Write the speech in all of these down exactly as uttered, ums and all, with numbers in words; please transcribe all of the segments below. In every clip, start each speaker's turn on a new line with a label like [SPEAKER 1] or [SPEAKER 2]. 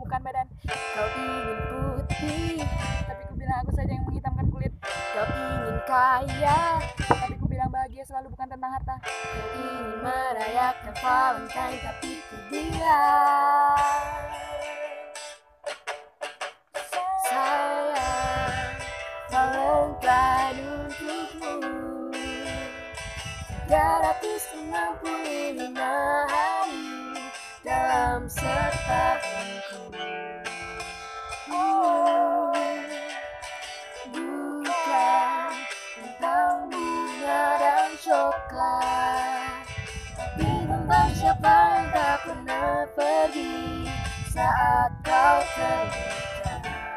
[SPEAKER 1] mengembukan badan. Kau ingin putih, tapi ku bilang aku saja yang menghitamkan kulit. Kau ingin kaya, tapi ku bilang bahagia selalu bukan tentang harta. Kau ingin merayakan Valentine, tapi ku bilang sayang, Valentine untukmu tiga ratus enam puluh lima hari dalam setahunku. Oh, bukan tentang bunga dan coklat, tapi tentang siapa yang tak pernah pergi saat kau terluka.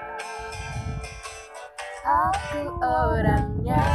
[SPEAKER 1] Aku orangnya.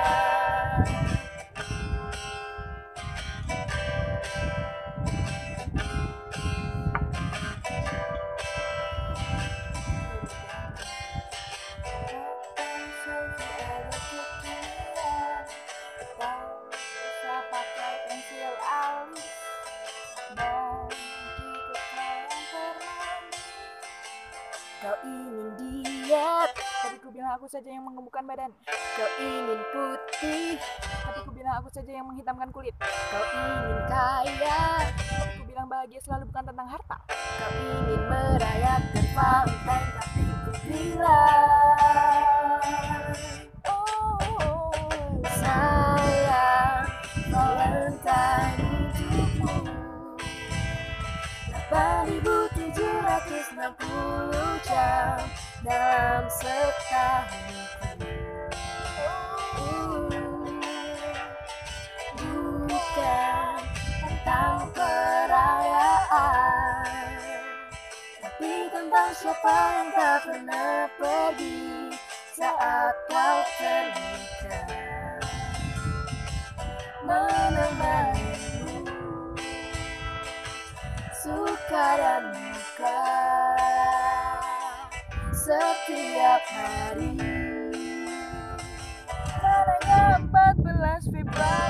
[SPEAKER 1] Bisa pakai pensil alis dan gitu yang termandi. Kau ingin diet, tapi ku bilang aku saja yang menggemukkan badan. Kau ingin putih, tapi ku bilang aku saja yang menghitamkan kulit. Kau ingin kaya, tapi ku bilang bahagia selalu bukan tentang harta. Kau ingin merayakan Valentine, tapi ku bilang oh, sayang, Valentine untukmu delapan ribu tujuh ratus enam puluh jam dalam setahunku. Bukan tentang perayaan, tapi tentang siapa yang tak pernah pergi saat kau terluka. Menemanimu suka dan duka setiap hari. Tanggal empat belas Februari